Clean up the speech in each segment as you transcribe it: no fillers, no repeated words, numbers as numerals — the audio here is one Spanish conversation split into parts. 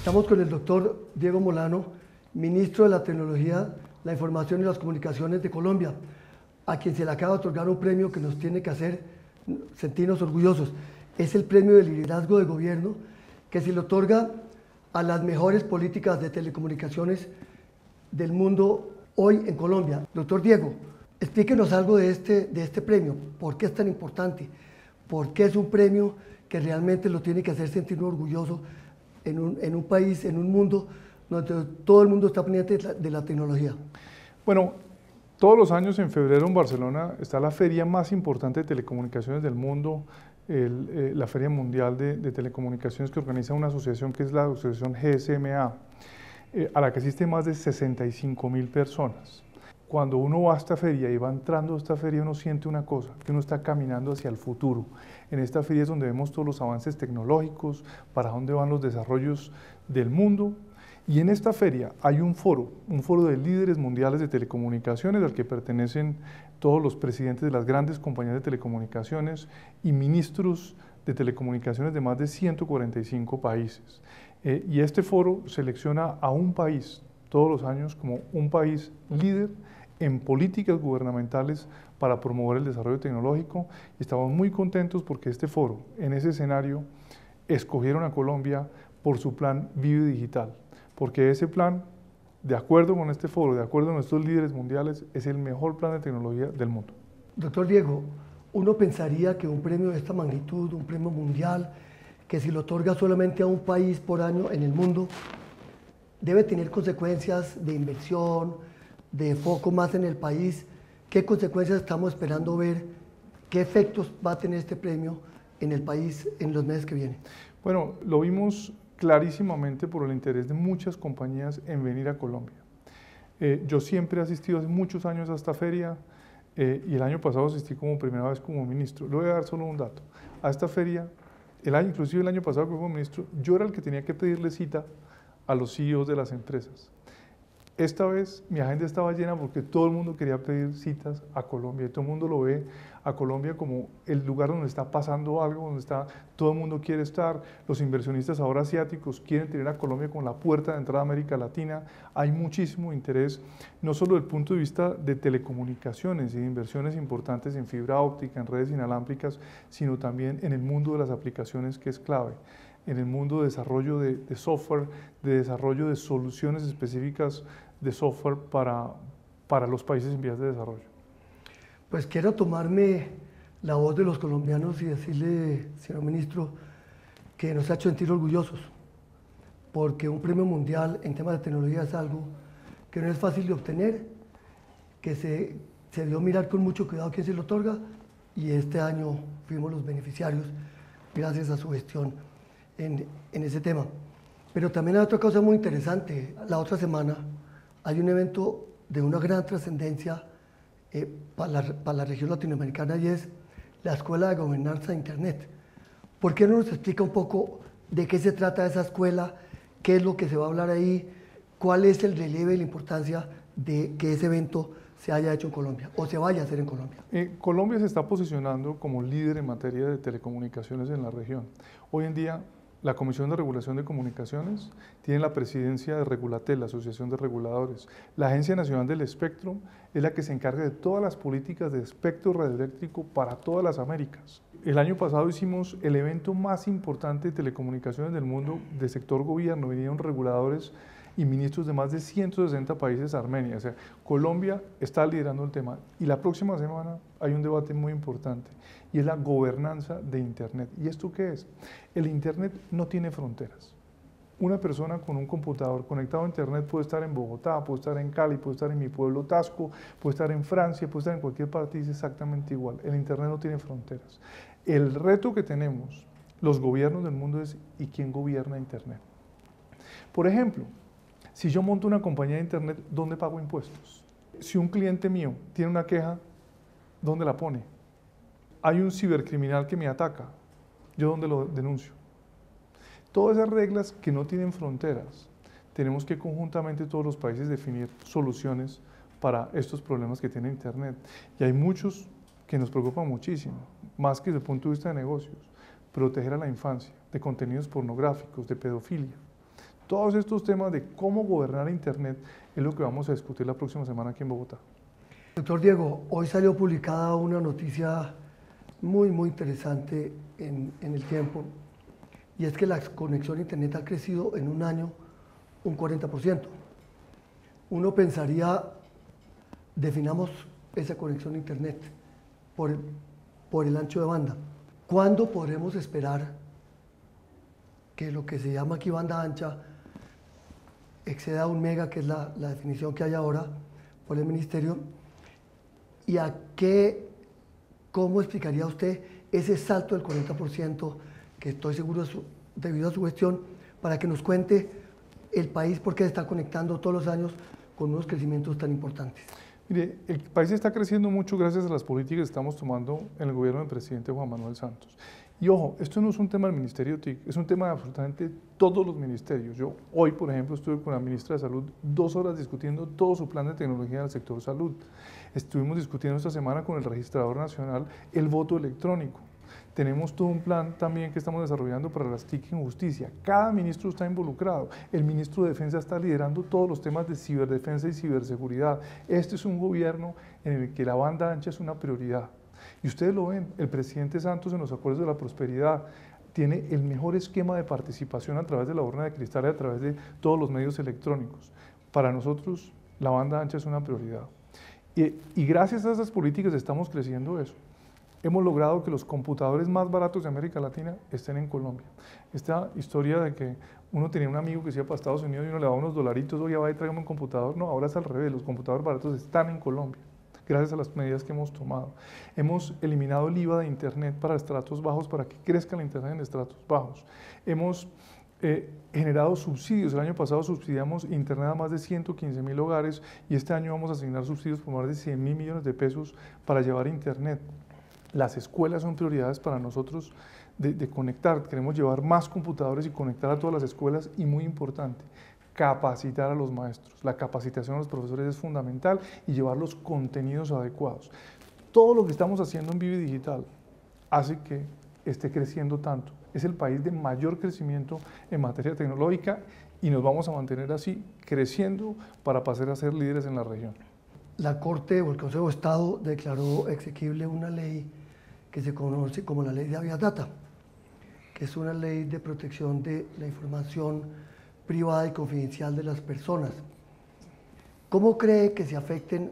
Estamos con el doctor Diego Molano, ministro de la Tecnología, la Información y las Comunicaciones de Colombia, a quien se le acaba de otorgar un premio que nos tiene que hacer sentirnos orgullosos. Es el premio de liderazgo de gobierno que se le otorga a las mejores políticas de telecomunicaciones del mundo hoy en Colombia. Doctor Diego, explíquenos algo de este premio. ¿Por qué es tan importante? ¿Por qué es un premio que realmente lo tiene que hacer sentir orgulloso en un país, en un mundo donde todo el mundo está pendiente de la tecnología? Bueno, todos los años en febrero en Barcelona está la feria más importante de telecomunicaciones del mundo, la Feria Mundial de Telecomunicaciones, que organiza una asociación que es la asociación GSMA, a la que asisten más de 65.000 personas. Cuando uno va a esta feria y va entrando a esta feria, uno siente una cosa, que uno está caminando hacia el futuro. En esta feria es donde vemos todos los avances tecnológicos, para dónde van los desarrollos del mundo. Y en esta feria hay un foro de líderes mundiales de telecomunicaciones al que pertenecen todos los presidentes de las grandes compañías de telecomunicaciones y ministros de telecomunicaciones de más de 145 países. Y este foro selecciona a un país todos los años como un país líder en políticas gubernamentales para promover el desarrollo tecnológico, y estamos muy contentos porque este foro, en ese escenario, escogieron a Colombia por su plan Vive Digital, porque ese plan, de acuerdo con este foro, de acuerdo con nuestros líderes mundiales, es el mejor plan de tecnología del mundo. Doctor Diego, uno pensaría que un premio de esta magnitud, un premio mundial, que si lo otorga solamente a un país por año en el mundo, debe tener consecuencias de inversión, de foco más en el país. ¿Qué consecuencias estamos esperando ver? ¿Qué efectos va a tener este premio en el país en los meses que vienen? Bueno, lo vimos clarísimamente por el interés de muchas compañías en venir a Colombia. Yo siempre he asistido hace muchos años a esta feria y el año pasado asistí como primera vez como ministro. Le voy a dar solo un dato. A esta feria, inclusive el año pasado que fui como ministro, yo era el que tenía que pedirle cita a los CEOs de las empresas. Esta vez mi agenda estaba llena porque todo el mundo quería pedir citas a Colombia y todo el mundo lo ve a Colombia como el lugar donde está pasando algo, donde todo el mundo quiere estar. Los inversionistas ahora asiáticos quieren tener a Colombia como la puerta de entrada a América Latina. Hay muchísimo interés, no solo desde el punto de vista de telecomunicaciones y de inversiones importantes en fibra óptica, en redes inalámbricas, sino también en el mundo de las aplicaciones, que es clave, en el mundo de desarrollo de software, de desarrollo de soluciones específicas de software para los países en vías de desarrollo. Pues quiero tomarme la voz de los colombianos y decirle, señor ministro, que nos ha hecho sentir orgullosos, porque un premio mundial en temas de tecnología es algo que no es fácil de obtener, que se dio mirar con mucho cuidado quién se lo otorga, y este año fuimos los beneficiarios gracias a su gestión en ese tema. Pero también hay otra cosa muy interesante. La otra semana hay un evento de una gran trascendencia para la región latinoamericana, y es la Escuela de Gobernanza de Internet. ¿Por qué no nos explica un poco de qué se trata esa escuela, qué es lo que se va a hablar ahí, cuál es el relieve y la importancia de que ese evento se haya hecho en Colombia o se vaya a hacer en Colombia? Colombia se está posicionando como líder en materia de telecomunicaciones en la región. Hoy en día, la Comisión de Regulación de Comunicaciones tiene la presidencia de Regulatel, la Asociación de Reguladores. La Agencia Nacional del Espectro es la que se encarga de todas las políticas de espectro radioeléctrico para todas las Américas. El año pasado hicimos el evento más importante de telecomunicaciones del mundo de sector gobierno. Vinieron reguladores y ministros de más de 160 países a Armenia. O sea, Colombia está liderando el tema. Y la próxima semana hay un debate muy importante, y es la gobernanza de Internet. ¿Y esto qué es? El Internet no tiene fronteras. Una persona con un computador conectado a Internet puede estar en Bogotá, puede estar en Cali, puede estar en mi pueblo Tasco, puede estar en Francia, puede estar en cualquier parte, y es exactamente igual. El Internet no tiene fronteras. El reto que tenemos los gobiernos del mundo es ¿y quién gobierna Internet? Por ejemplo, si yo monto una compañía de Internet, ¿dónde pago impuestos? Si un cliente mío tiene una queja, ¿dónde la pone? Hay un cibercriminal que me ataca, ¿yo dónde lo denuncio? Todas esas reglas que no tienen fronteras, tenemos que conjuntamente todos los países definir soluciones para estos problemas que tiene Internet. Y hay muchos que nos preocupan muchísimo, más que desde el punto de vista de negocios. Proteger a la infancia de contenidos pornográficos, de pedofilia. Todos estos temas de cómo gobernar Internet es lo que vamos a discutir la próxima semana aquí en Bogotá. Doctor Diego, hoy salió publicada una noticia muy interesante en el tiempo, y es que la conexión a Internet ha crecido en un año un 40%. Uno pensaría, definamos esa conexión a Internet por el ancho de banda. ¿Cuándo podremos esperar que lo que se llama aquí banda ancha exceda 1 mega, que es la definición que hay ahora por el ministerio? ¿Y cómo explicaría usted ese salto del 40%, que estoy seguro debido a su gestión, para que nos cuente el país por qué se está conectando todos los años con unos crecimientos tan importantes? Mire, el país está creciendo mucho gracias a las políticas que estamos tomando en el gobierno del presidente Juan Manuel Santos. Y ojo, esto no es un tema del Ministerio TIC, es un tema de absolutamente todos los ministerios. Yo hoy, por ejemplo, estuve con la ministra de Salud 2 horas discutiendo todo su plan de tecnología del sector salud. Estuvimos discutiendo esta semana con el registrador nacional el voto electrónico. Tenemos todo un plan también que estamos desarrollando para las TIC en justicia. Cada ministro está involucrado. El ministro de Defensa está liderando todos los temas de ciberdefensa y ciberseguridad. Este es un gobierno en el que la banda ancha es una prioridad. Y ustedes lo ven, el presidente Santos en los acuerdos de la prosperidad tiene el mejor esquema de participación a través de la urna de cristal y a través de todos los medios electrónicos. Para nosotros, la banda ancha es una prioridad. Y gracias a esas políticas estamos creciendo eso. Hemos logrado que los computadores más baratos de América Latina estén en Colombia. Esta historia de que uno tenía un amigo que se iba para Estados Unidos y uno le daba unos dolaritos, oye, va y tráigame un computador. No, ahora es al revés, los computadores baratos están en Colombia, gracias a las medidas que hemos tomado. Hemos eliminado el IVA de Internet para estratos bajos, para que crezca la Internet en estratos bajos. Hemos generado subsidios. El año pasado subsidiamos Internet a más de 115.000 hogares y este año vamos a asignar subsidios por más de 100.000 millones de pesos para llevar Internet. Las escuelas son prioridades para nosotros de conectar. Queremos llevar más computadores y conectar a todas las escuelas y, muy importante, capacitar a los maestros. La capacitación a los profesores es fundamental y llevar los contenidos adecuados. Todo lo que estamos haciendo en Vive Digital hace que esté creciendo tanto. Es el país de mayor crecimiento en materia tecnológica y nos vamos a mantener así, creciendo para pasar a ser líderes en la región. La Corte o el Consejo de Estado declaró exequible una ley que se conoce como la Ley de Habeas Data, que es una ley de protección de la información privada y confidencial de las personas. ¿Cómo cree que se afecten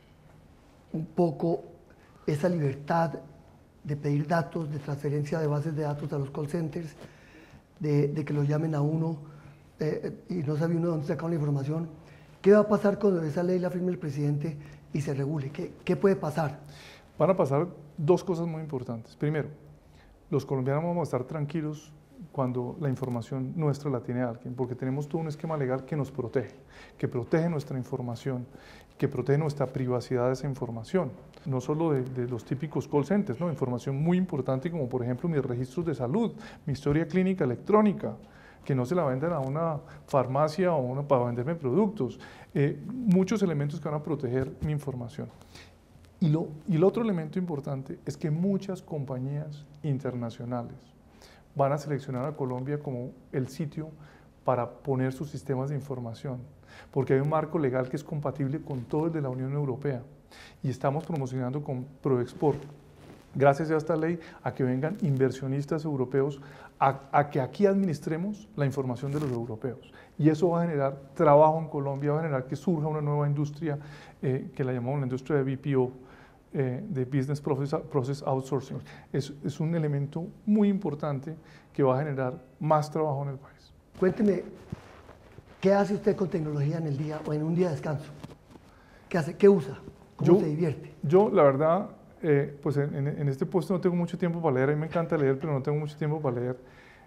un poco esa libertad de pedir datos, de transferencia de bases de datos a los call centers, de que lo llamen a uno y no sabe uno dónde sacaron la información? ¿Qué va a pasar cuando esa ley la firme el presidente y se regule? ¿Qué puede pasar? Van a pasar dos cosas muy importantes. Primero, los colombianos vamos a estar tranquilos cuando la información nuestra la tiene alguien, porque tenemos todo un esquema legal que nos protege, que protege nuestra información, que protege nuestra privacidad de esa información. No solo de los típicos call centers, ¿no? Información muy importante como, por ejemplo, mis registros de salud, mi historia clínica electrónica, que no se la venden a una farmacia o para venderme productos. Muchos elementos que van a proteger mi información. Y el otro elemento importante es que muchas compañías internacionales van a seleccionar a Colombia como el sitio para poner sus sistemas de información, porque hay un marco legal que es compatible con todo el de la Unión Europea. Y estamos promocionando con ProExport, gracias a esta ley, a que vengan inversionistas europeos a que aquí administremos la información de los europeos. Y eso va a generar trabajo en Colombia, va a generar que surja una nueva industria que la llamamos la industria de BPO, de Business Process Outsourcing. Es un elemento muy importante que va a generar más trabajo en el país. Cuénteme, ¿qué hace usted con tecnología en el día o en un día de descanso? ¿Qué hace? ¿Qué usa? ¿Cómo se divierte? Yo, la verdad, pues en este puesto no tengo mucho tiempo para leer. A mí me encanta leer, pero no tengo mucho tiempo para leer.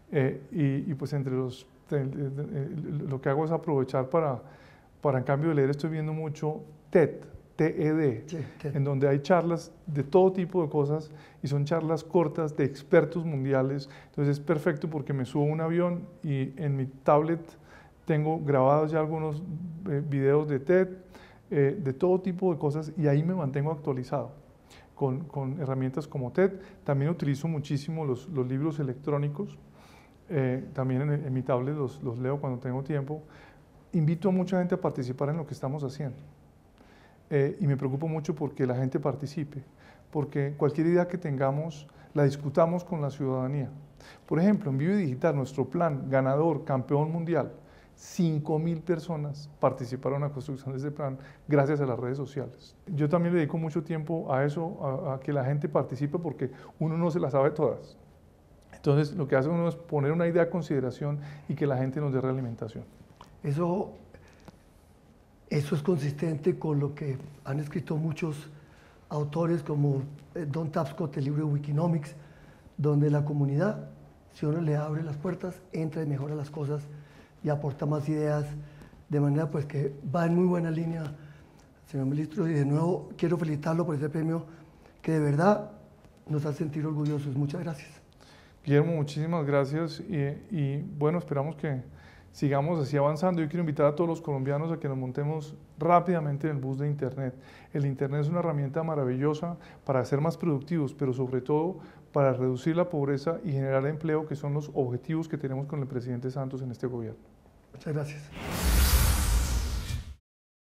Y pues entre lo que hago es aprovechar para en cambio de leer, estoy viendo mucho TED, TED, Sí, TED, en donde hay charlas de todo tipo de cosas y son charlas cortas de expertos mundiales. Entonces es perfecto porque me subo a un avión y en mi tablet tengo grabados ya algunos videos de TED, de todo tipo de cosas, y ahí me mantengo actualizado con herramientas como TED. También utilizo muchísimo los libros electrónicos. también en mi tablet los leo cuando tengo tiempo. Invito a mucha gente a participar en lo que estamos haciendo. Y me preocupo mucho porque la gente participe, porque cualquier idea que tengamos la discutamos con la ciudadanía. Por ejemplo, en Vive Digital, nuestro plan ganador, campeón mundial, 5.000 personas participaron en la construcción de ese plan gracias a las redes sociales. Yo también le dedico mucho tiempo a eso, a que la gente participe, porque uno no se las sabe todas. Entonces, lo que hace uno es poner una idea a consideración y que la gente nos dé realimentación. Eso es consistente con lo que han escrito muchos autores como Don Tapscott, el libro de Wikinomics, donde la comunidad, si uno le abre las puertas, entra y mejora las cosas y aporta más ideas, de manera pues que va en muy buena línea, señor ministro, y de nuevo quiero felicitarlo por ese premio que de verdad nos hace sentir orgullosos. Muchas gracias. Guillermo, muchísimas gracias y bueno, esperamos que sigamos así avanzando. Yo quiero invitar a todos los colombianos a que nos montemos rápidamente en el bus de Internet. El Internet es una herramienta maravillosa para ser más productivos, pero sobre todo para reducir la pobreza y generar empleo, que son los objetivos que tenemos con el presidente Santos en este gobierno. Muchas gracias.